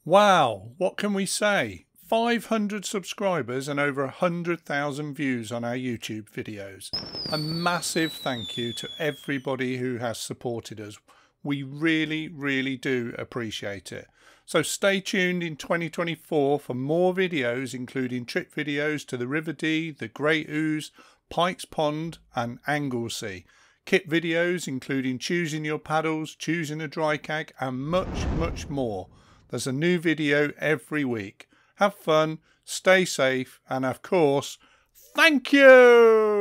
Wow, what can we say? 500 subscribers and over 100,000 views on our YouTube videos. A massive thank you to everybody who has supported us. We really do appreciate it. So stay tuned in 2024 for more videos, including trip videos to the River Dee, the Great Ouse, Pikes Pond and Anglesey. Kit videos including choosing your paddles, choosing a dry kag and much more. There's a new video every week. Have fun, stay safe and of course, thank you!